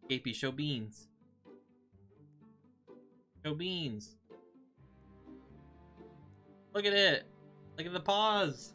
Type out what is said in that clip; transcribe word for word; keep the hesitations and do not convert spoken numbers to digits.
Capey, show beans. Show beans. Look at it. Look at the paws.